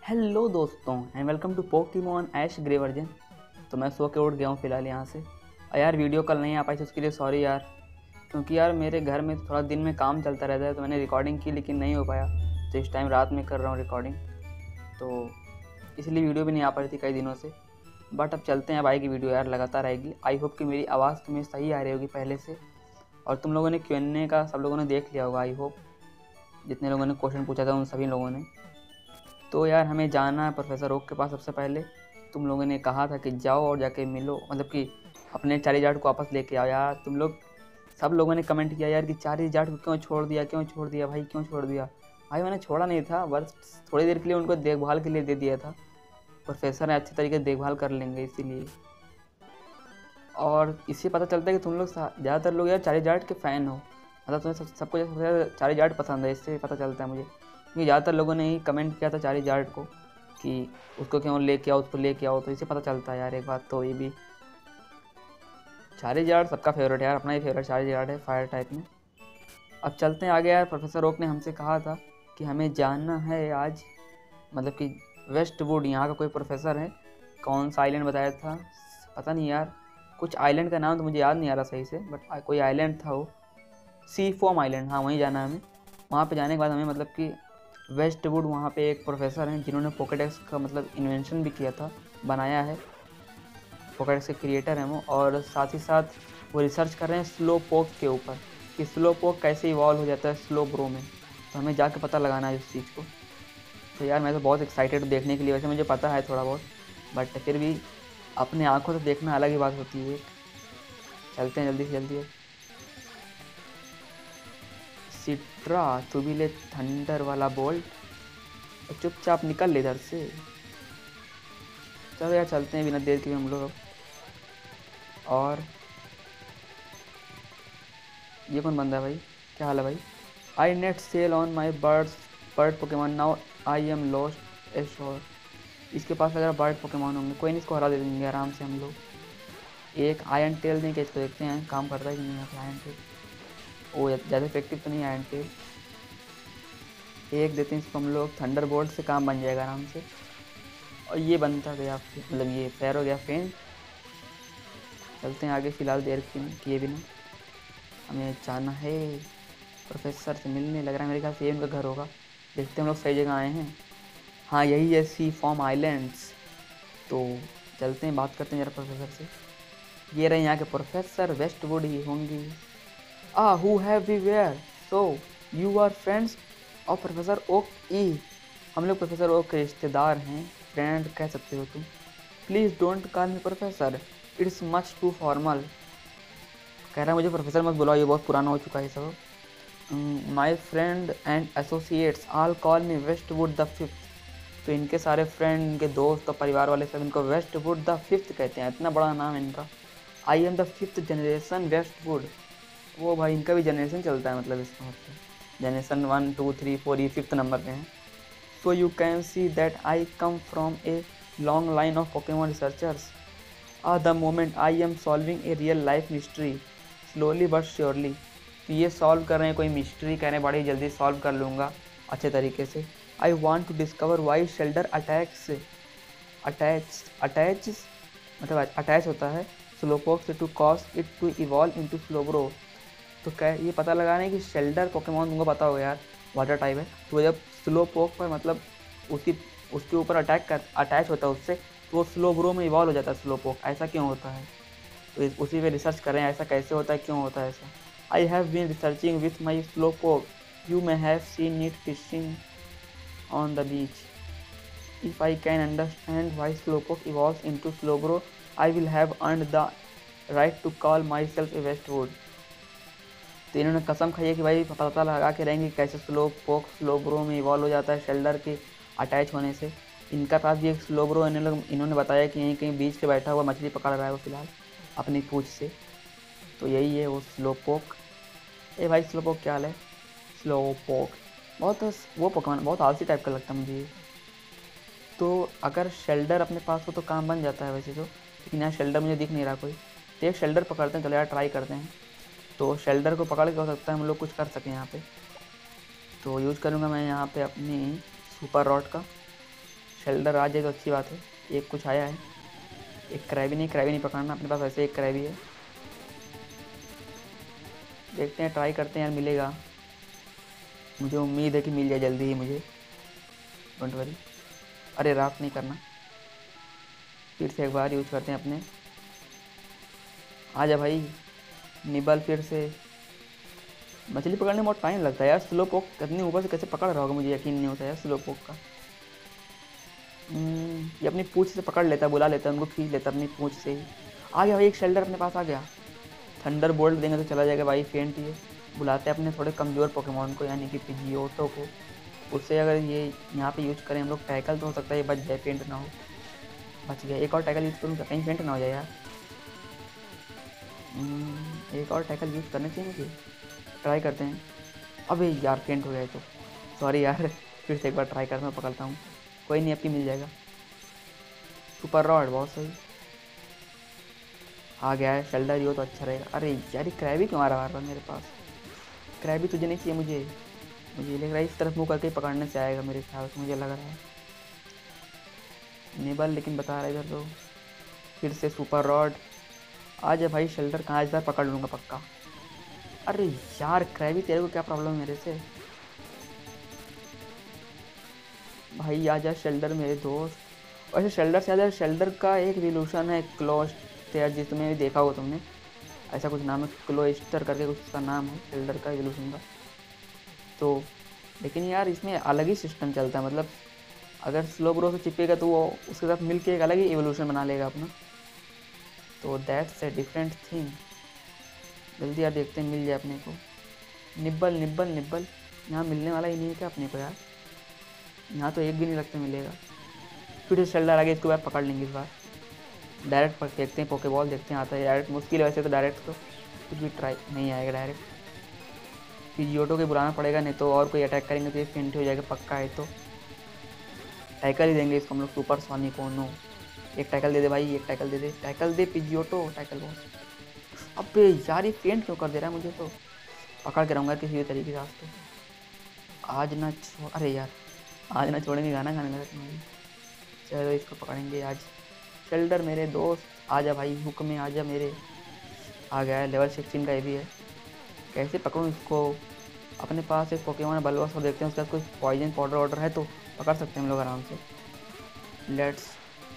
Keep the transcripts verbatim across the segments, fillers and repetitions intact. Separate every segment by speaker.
Speaker 1: Hello दोस्तों and welcome to Pokemon Ash Gray version. तो मैं सो के उठ गया हूँ फ़िलहाल यहाँ से। और यार वीडियो कल नहीं आ पाई थी, उसके लिए सॉरी यार। क्योंकि यार मेरे घर में थोड़ा दिन में काम चलता रहता है, तो मैंने रिकॉर्डिंग की लेकिन नहीं हो पाया। तो इस टाइम रात में कर रहा हूँ रिकॉर्डिंग, तो इसलिए वीडियो भी नहीं आ पा रही थी कई दिनों से। बट अब चलते हैं, अब आएगी वीडियो यार, लगातार आएगी। आई होप कि मेरी आवाज़ तुम्हें सही आ रही होगी पहले से। और तुम लोगों ने क्यू एन ए का सब लोगों ने देख लिया होगा, आई होप। जितने लोगों ने क्वेश्चन पूछा था उन सभी लोगों ने। तो यार हमें जाना है प्रोफेसर ओक के पास। सबसे पहले तुम लोगों ने कहा था कि जाओ और जाके मिलो, मतलब कि अपने चारीजार्ड को वापस लेके आओ। यार तुम लोग सब लोगों ने कमेंट किया यार कि चारीजार्ड को क्यों छोड़ दिया, क्यों छोड़ दिया भाई, क्यों छोड़ दिया भाई। मैंने छोड़ा नहीं था, बस थोड़ी देर के लिए उनको देखभाल के लिए दे दिया था। प्रोफेसर ने अच्छे तरीके से देखभाल कर लेंगे इसीलिए। और इससे पता चलता है कि तुम लोग ज़्यादातर लोग यार चारीजार्ड के फ़ैन हो, मतलब तुम्हें सब सबको सबसे ज़्यादा चारीजार्ड पसंद है, इससे पता चलता है मुझे। क्योंकि ज़्यादातर लोगों ने ही कमेंट किया था चारीजार्ड को कि उसको क्यों लेके आओ, उसको लेके आओ। तो इससे पता चलता है यार एक बात, तो ये भी चारीजार्ड सबका फेवरेट है यार, अपना ही फेवरेट चारीजार्ड है फायर टाइप में। अब चलते हैं आगे यार। प्रोफेसर ओक ने हमसे कहा था कि हमें जानना है आज, मतलब कि वेस्टवुड यहाँ का कोई प्रोफेसर है। कौन सा आइलैंड बताया था पता नहीं यार, कुछ आइलैंड का नाम तो मुझे याद नहीं आ रहा सही से, बट कोई आइलैंड था वो, सी फोम आइलैंड। हाँ वहीं जाना है हमें। वहाँ पे जाने के बाद हमें मतलब कि वेस्टवुड, वहाँ पे एक प्रोफेसर हैं जिन्होंने पोकेडेक्स का मतलब इन्वेंशन भी किया था, बनाया है। पोकेडेक्स के क्रिएटर हैं वो, और साथ ही साथ वो रिसर्च कर रहे हैं स्लो पोक के ऊपर कि स्लो पोक कैसे इवॉल्व हो जाता है स्लो ब्रो में। तो हमें जाके पता लगाना है उस चीज़ को। तो यार मैं तो बहुत एक्साइटेड हूँ देखने के लिए। वैसे मुझे पता है थोड़ा बहुत, बट फिर भी अपने आंखों से देखना अलग ही बात होती है। चलते हैं जल्दी से जल्दी। सिट्रा तू भी ले थंडर वाला बोल्ट, और चुपचाप निकल ले इधर से। चलो यार चलते हैं बिना देर के भी हम लोग। और ये कौन बंदा है भाई, क्या हाल है भाई। I net sell on my birds bird Pokemon now I am lost a sure. इसके पास अगर बर्ड पोकेमॉन होंगे, कोई नहीं, इसको हरा दे देंगे आराम से हम लोग। एक आयरन टेल देंगे इसको, देखते हैं काम करता है कि नहीं। यहाँ पे आयरन टेल, ओ ज़्यादा इफेक्टिव तो नहीं आयरन टेल। एक देते हैं इसको हम लोग, थंडर बोल्ट से काम बन जाएगा आराम से। और ये बनता गया, मतलब ये फेयर हो गया फेंट। चलते हैं आगे, फ़िलहाल देर किए बिना हमें जाना है प्रोफेसर से मिलने। लग रहा है मेरे ख्याल से ये उनका घर होगा। देखते हैं हम लोग सही जगह आए हैं। हाँ यही है सी फॉर्म आइलैंड्स। तो चलते हैं बात करते हैं जरा प्रोफेसर से। ये रहे यहाँ के प्रोफेसर, वेस्टवुड ही होंगे। Ah who have we where, so you are friends और प्रोफेसर ओक ई। हम लोग प्रोफेसर ओक के रिश्तेदार हैं, फ्रेंड कह सकते हो तुम। Please don't call me professor, it's much too formal. कह रहा है मुझे प्रोफेसर मत बुलाओ, ये बहुत पुराना हो चुका है सब। My friend and associates all call me Westwood the fifth. तो इनके सारे फ्रेंड, इनके दोस्त और परिवार वाले सब इनको वेस्टवुड द फिफ्थ कहते हैं, इतना बड़ा नाम है इनका। I am the fifth generation Westwood. वो भाई इनका भी जनरेशन चलता है, मतलब इसका मतलब generation one two three four, ये फिफ्थ नंबर पे हैं। So you can see that I come from a long line of Pokemon researchers. At the moment I am solving a real life mystery slowly but surely. तो ये solve कर रहे हैं कोई mystery, कह रहे हैं बड़ी जल्दी सॉल्व कर लूँगा अच्छे तरीके से। I want to discover why Shellder attacks attach attach मतलब अटैच होता है स्लोपोक से to cause it to evolve into Slowbro. तो क्या ये पता लगाना है कि शेल्डर पोकेमॉन, तुमको पता होगा यार वाटर टाइप है, तो जब स्लो पोक पर मतलब उसकी उसके ऊपर अटैक कर अटैच होता है उससे, तो वो स्लो ब्रो में इवॉल्व हो जाता है स्लो पोक। ऐसा क्यों होता है, तो उसी पे रिसर्च करें ऐसा कैसे होता है, क्यों होता है ऐसा। I have been researching with my Slowpoke, you may have seen it fishing on the beach. If I can understand why Slowpoke evolve into Slowbro, I will have earned the right to call myself a Westwood. तो इन्होंने कसम खाई है कि भाई पता लगा के रहेंगे कैसे स्लो पोक स्लो ब्रो में इवॉल्व हो जाता है शेल्डर के अटैच होने से। इनका पास भी एक स्लो ब्रो इन्होंने इन्होंने बताया कि यहीं कहीं बीच पे बैठा हुआ मछली पकड़ रहा है वो फिलहाल अपनी पूँछ से। तो यही है वो स्लो पोक। ए भाई स्लो पोक क्या हाल है। स्लो पोक बहुत वो पोकेमॉन बहुत आलसी टाइप का लगता है मुझे ये। तो अगर शेल्डर अपने पास हो तो काम बन जाता है वैसे तो, लेकिन यहाँ शेल्डर मुझे दिख नहीं रहा कोई। तो एक शेल्डर पकड़ते हैं, चलो यार ट्राई करते हैं। तो शेल्डर को पकड़ के हो सकता है हम लोग कुछ कर सकें यहाँ पे। तो यूज़ करूँगा मैं यहाँ पे अपनी सुपर रॉड का। शेल्डर आ जाए तो अच्छी बात है। एक कुछ आया है, एक क्रैबी नहीं, क्रैबी नहीं पकड़ना अपने पास, वैसे एक क्रैबी है। देखते हैं, ट्राई करते हैं यार, मिलेगा। मुझे उम्मीद है कि मिल जाए जल्दी ही मुझे, डोंट वरी। अरे रात नहीं करना, फिर से एक बार यूज करते हैं अपने। आ जा भाई निबल, फिर से। मछली पकड़ने में बहुत टाइम लगता है यार, स्लो पोक कितनी ऊपर से कैसे पकड़ रहा होगा, मुझे यकीन नहीं होता यार स्लो पोक का। ये अपनी पूंछ से पकड़ लेता है, बुला लेता है उनको, खींच लेता है अपनी पूंछ से ही। आ गया भाई, एक शेल्डर अपने पास आ गया। थंडर बोल्ट देंगे तो चला जाएगा भाई, फेंट ये। बुलाते हैं अपने थोड़े कमज़ोर पोकेमॉन को, यानी कि पिजियोटो को। उससे अगर ये यहाँ पे यूज़ करें हम लोग टैकल, तो हो सकता है ये बच जाए, फेंट ना हो। बच गया। एक और टैकल यूज़ करूँ, कहीं फेंट ना हो जाए यार। एक और टैकल यूज़ करने चाहिए मुझे, ट्राई करते हैं। अबे यार फेंट हो गया तो सॉरी यार, फिर से एक बार ट्राई करना, पकड़ता हूँ। कोई नहीं, आपकी मिल जाएगा। सुपर रॉड, बहुत सही। आ गया है शेल्डर, यो तो अच्छा रहेगा। अरे यार क्रैबी क्यों आ रहा है मेरे पास? क्रैबी तुझे नहीं चाहिए मुझे, मुझे लग रहा है इस तरफ मुँह करके पकड़ने से आएगा मेरे ख्याल से, मुझे लग रहा है। नेबल लेकिन बता रहा है इधर तो। फिर से सुपर रॉड। आ जा भाई शेल्डर, कहाँ इस बार पकड़ लूँगा पक्का। अरे यार क्रैबी, तेरे को क्या प्रॉब्लम है मेरे से? भाई आ जा शेल्डर मेरे दोस्त। वैसे शेल्डर से ज़्यादा शेल्डर का एक रिवोल्यूशन है, क्लोस्टर, जिसमें भी देखा हो तुमने, ऐसा कुछ नाम है, क्लोस्टर करके कुछ उसका नाम है शेल्डर का रिवोल्यूशन का। तो लेकिन यार इसमें अलग ही सिस्टम चलता है, मतलब अगर स्लो ब्रो से चिपकेगा तो वो उसके साथ मिलके एक अलग ही एवोल्यूशन बना लेगा अपना। तो दैट्स ए डिफरेंट थिंग। जल्दी यार देखते हैं मिल जाए अपने को। निब्बल निब्बल निब्बल, यहाँ मिलने वाला ही नहीं है क्या अपने को यार? यहाँ तो एक भी नहीं लगता मिलेगा। फिर से शेल्डर आगे, इसको बार पकड़ लेंगे इस बार। डायरेक्ट पर देखते हैं, पोकेबॉल देखते हैं आता है। डायरेक्ट मुश्किल है वैसे तो, डायरेक्ट तो कुछ भी ट्राई नहीं आएगा डायरेक्ट। पिजियोटो के बुलाना पड़ेगा, नहीं तो और कोई अटैक करेंगे तो ये फेंट हो जाएगा पक्का है। तो टैकल ही देंगे इसको हम लोग, सुपर सोनिक ओनो। एक टैकल दे दे भाई, एक टैकल दे दे, टैकल दे पिजियोटो, टैकल बॉस। अबे यार ये फेंट क्यों कर दे रहा है मुझे? तो पकड़ के रहूँगा किसी भी तरीके से आज तो। आज ना छो अरे यार आज ना छोड़ेंगे, गाना गाने लगा तुम्हारी। चलो इसको पकड़ेंगे आज। शेल्डर मेरे दोस्त, आजा भाई हुक में आजा मेरे। आ गया है, लेवल सिक्सटीन का ये भी है। कैसे पकड़ूँ इसको? अपने पास एक पोकेमॉन बलवास, और देखते हैं उसका कोई पॉइजन पाउडर ऑर्डर है तो पकड़ सकते हैं हम लोग आराम से। लेट्स,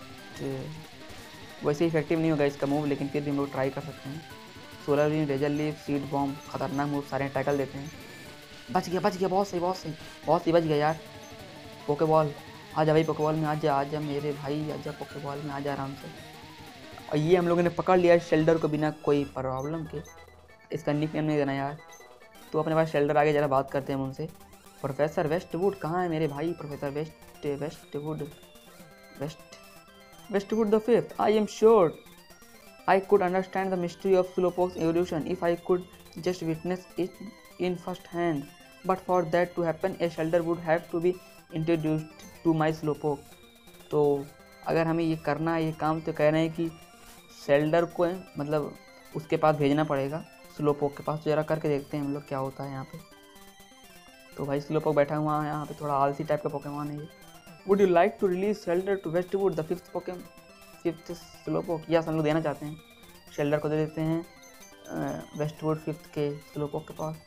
Speaker 1: वैसे इफेक्टिव नहीं होगा इसका मूव, लेकिन फिर भी हम लोग ट्राई कर सकते हैं। Solar wind, razor leaf, seed bomb, खतरनाक मूव सारे टैकल देते हैं। बच गया बच गया, बहुत सही बहुत सही बहुत सही, बच गया यार। पोकेबॉल आजा भाई, पोकेबॉल में आजा आजा मेरे भाई, आजा पोकेबॉल में आजा आराम से। और ये हम लोगों ने पकड़ लिया शेल्डर को बिना कोई प्रॉब्लम के। इसका निक नेम नहीं देना यार। तो अपने पास शेल्डर आगे ज़रा बात करते हैं उनसे। प्रोफेसर वेस्टवुड कहाँ है मेरे भाई? Professor west Westwood west Westwood the fifth. I am sure I could understand the mystery of Slowpoke's evolution if I could just witness it in first hand, but for that to happen a Shellder would have to be introduced to my Slowpoke. तो अगर हमें ये करना है ये काम, तो कह रहे हैं कि शेल्डर को मतलब उसके पास भेजना पड़ेगा, स्लोपोक के पास। तो ज़रा करके देखते हैं हम लोग क्या होता है यहाँ पे। तो भाई स्लोपोक बैठा हुआ है यहाँ पे, थोड़ा आलसी टाइप का पोकेमॉन है ये। Would you like to release Shellder to Westwood the fifth पोकेम फिफ्थ स्लोपोक? यस, हम लोग देना चाहते हैं। शेल्डर को दे देते हैं वेस्टवुड फिफ्थ के स्लोपोक के पास।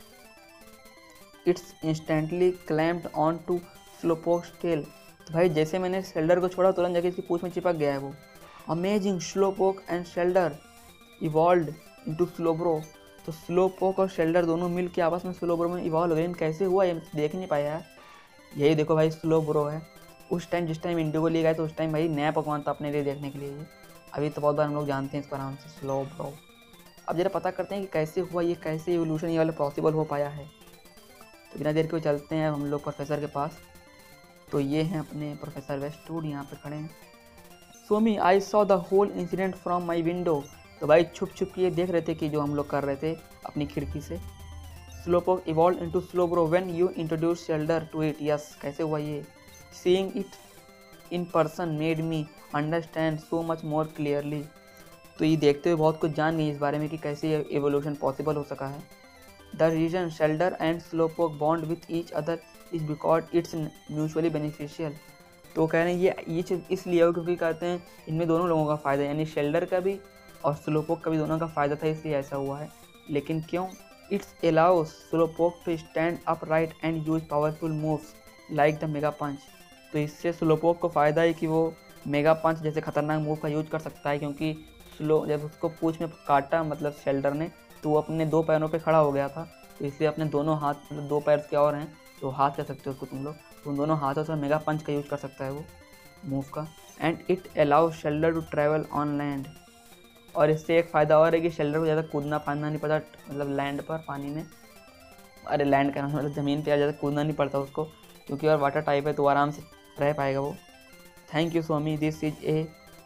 Speaker 1: It's instantly clamped on to Slowpoke's tail. तो भाई जैसे मैंने शेल्डर को छोड़ा, तुरंत जाके इसकी पूंछ में चिपक गया है वो। Amazing, Slowpoke and Shellder evolved into Slowbro. तो स्लोपोक और शेल्डर दोनों मिल के आपस में स्लोब्रो में इवॉल्व हो गए। कैसे हुआ ये देख नहीं पाया यार। यही देखो भाई स्लोब्रो है। उस टाइम जिस टाइम इंडिगो लिए गए तो उस टाइम भाई नया पकवान था अपने लिए देखने के लिए ये। अभी तो बहुत बार हम लोग जानते हैं इसको आराम से, स्लोब्रो। अब जरा पता करते हैं कि कैसे हुआ ये, कैसे इवोल्यूशन ये वाला पॉसिबल हो पाया है। तो बिना देर के चलते हैं हम लोग प्रोफेसर के पास। तो ये हैं अपने प्रोफेसर वेस्टवुड, यहाँ पे खड़े हैं। So me I saw the whole incident from my window. तो भाई छुप छुप के ये देख रहे थे कि जो हम लोग कर रहे थे अपनी खिड़की से। Slowpoke evolve into Slowbro when you introduce Shellder to it. Yes, कैसे हुआ ये? Seeing it in person made me understand so much more clearly. तो ये देखते हुए बहुत कुछ जान गई इस बारे में कि कैसे एवोल्यूशन पॉसिबल हो सका है। The reason Shellder and Slowpoke bond with each other is because it's mutually beneficial. तो कह रहे हैं ये ये चीज़ इसलिए हो क्योंकि कहते हैं इनमें दोनों लोगों का फ़ायदा है, यानी शेल्डर का भी और स्लोपोक का भी दोनों का फ़ायदा था, इसलिए ऐसा हुआ है। लेकिन क्यों? It's allows Slowpoke to stand up right and use powerful moves like the mega punch. तो इससे स्लोपोक को फ़ायदा है कि वो मेगा पंच जैसे खतरनाक मूव का यूज कर सकता है, क्योंकि स्लो जब उसको पूंछ में काटा मतलब शेल्डर ने, तो वो अपने दो पैरों पे खड़ा हो गया था, तो इसलिए अपने दोनों हाथ मतलब दो पैर के और हैं तो हाथ कह सकते हो उसको तुम लोग, तो उन दोनों हाथों से मेगा पंच का यूज कर सकता है वो मूव का। And it allow Shellder to travel on land. और इससे एक फ़ायदा और है कि शेल्डर को ज़्यादा कूदना फादना नहीं पड़ता, मतलब लैंड पर पानी में, अरे लैंड का मतलब ज़मीन पर ज़्यादा कूदना नहीं पड़ता उसको, क्योंकि और वाटर टाइप है तो आराम से रह पाएगा वो। Thank you Swami, this is a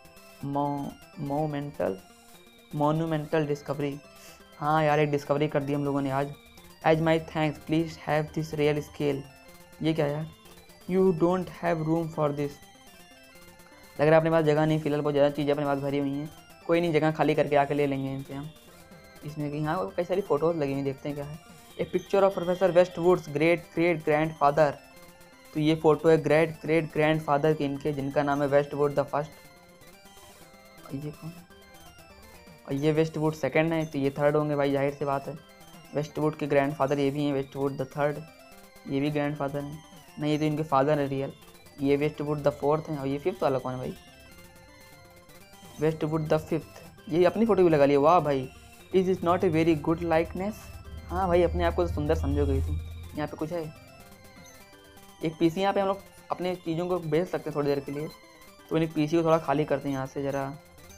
Speaker 1: momental monumental discovery. हाँ यार एक डिस्कवरी कर दी हम लोगों ने आज। As my thanks please have this real scale. ये क्या यार? You don't have room for this. लग रहा है अपने पास जगह नहीं, फिलहाल बहुत ज़्यादा चीज़ें अपने पास भरी हुई हैं। कोई नहीं, जगह खाली करके आके ले लेंगे इनसे हम। इसमें कि हाँ कई सारी फ़ोटोज़ लगी हुई, देखते हैं क्या है। A picture of professor Westwood's great great grand father. तो ये फ़ोटो है ग्रेट ग्रेट ग्रैंड फादर के इनके, जिनका नाम है वेस्टवुड द फर्स्ट। ये कौन? और ये वेस्टवुड सेकंड है, तो ये थर्ड होंगे भाई, जाहिर सी बात है। वेस्टवुड के ग्रैंडफादर ये भी हैं, वेस्टवुड द थर्ड, ये भी ग्रैंडफादर हैं। नहीं ये तो इनके फादर है रियल। ये वेस्टवुड द फोर्थ हैं, और ये फिफ्थ वाला कौन है भाई? Westwood the fifth. ये अपनी फ़ोटो भी लगा लिया, वाह भाई। Is is not a very good likeness. हाँ भाई अपने आप को तो सुंदर समझोगे तुम। यहाँ पे कुछ है, एक पीसी यहाँ पे हम लोग अपने चीज़ों को भेज सकते हैं थोड़ी देर के लिए, तो इन पीसी को थोड़ा खाली करते हैं यहाँ से ज़रा।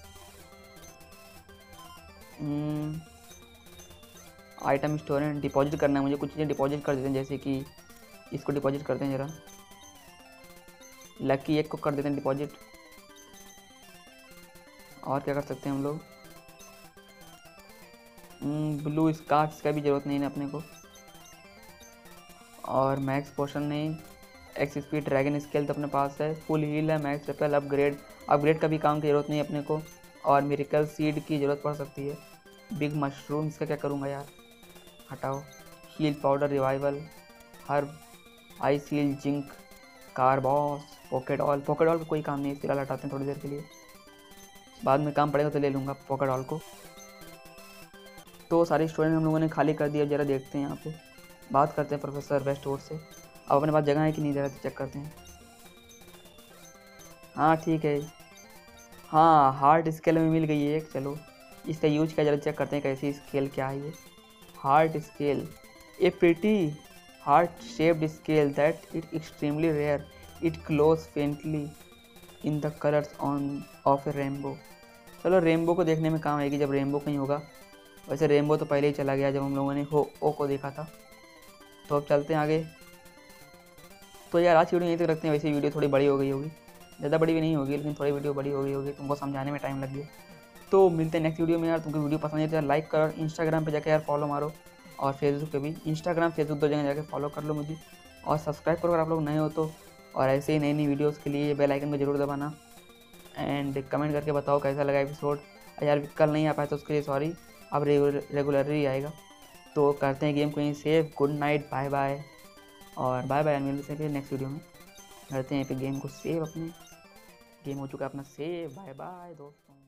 Speaker 1: आइटम स्टोरेज डिपॉजिट करना है मुझे, कुछ चीज़ें डिपॉजिट कर देते हैं, जैसे कि इसको डिपॉजिट करते हैं ज़रा, लकी एक को कर देते हैं डिपॉजिट। और क्या कर सकते हैं हम लोग? ब्लू स्कार्ट्स का भी ज़रूरत नहीं है अपने को, और मैक्स पोशन नहीं। एक्स स्पीड ड्रैगन स्केल तो अपने पास है, फुल हील है, मैक्स रिपेल अपग्रेड अपग्रेड का भी काम की ज़रूरत नहीं अपने को, और मिरेकल सीड की ज़रूरत पड़ सकती है। बिग मशरूम इसका क्या करूँगा यार, हटाओ। Heal powder revival herb ice heal zinc carbos poke doll. Poke doll का कोई काम नहीं है, फिलहाल हटाते हैं थोड़ी देर के लिए, बाद में काम पड़ेगा तो ले लूँगा पोकेडॉल को। तो सारी स्टोरेज हम लोगों ने खाली कर दिया। ज़रा देखते हैं यहाँ पे, बात करते हैं प्रोफेसर वेस्टवुड से। अब अपने पास जगह है कि नहीं, ज़रा चेक करते हैं। हाँ ठीक है, हाँ हार्ट स्केल में मिल गई है एक, चलो इसका यूज क्या ज़रा चेक करते हैं कैसी स्केल क्या है ये। Heart scale a pretty heart shaped scale that it extremely rare, it glows faintly in the colours on of a rainbow. चलो रेनबो को देखने में काम आएगी जब रेनबो कहीं होगा। वैसे रेनबो तो पहले ही चला गया जब हम लोगों ने हो ओ को देखा था। तो अब चलते हैं आगे। तो यार आज की वीडियो यहीं तक रखते हैं। वैसे वीडियो थोड़ी बड़ी हो गई होगी, ज़्यादा बड़ी भी नहीं होगी लेकिन थोड़ी वीडियो बड़ी हो गई होगी, तुमको समझाने में टाइम लग गया। तो मिलते हैं नेक्स्ट वीडियो में यार। तुमको वीडियो पसंद है तो यार लाइक करो, इंस्टाग्राम पे जाकर यार फॉलो मारो, और फेसबुक पे भी, इंस्टाग्राम फेसबुक दो जगह जाकर फॉलो कर लो मुझे, और सब्सक्राइब करो अगर आप लोग नए हो तो। और ऐसे ही नई नई वीडियोज़ के लिए बेल आइकन को जरूर दबाना, एंड कमेंट करके बताओ कैसा लगा एपिसोड। यार कल नहीं आ पाया तो उसके लिए सॉरी, अब रेगुलरली आएगा। तो करते हैं गेम को यहीं save. Good night, bye bye, और बाय बाय। मिलते हैं फिर नेक्स्ट वीडियो में, करते हैं पे गेम को सेव। अपने गेम हो चुका है अपना सेव। बाय बाय दोस्तों।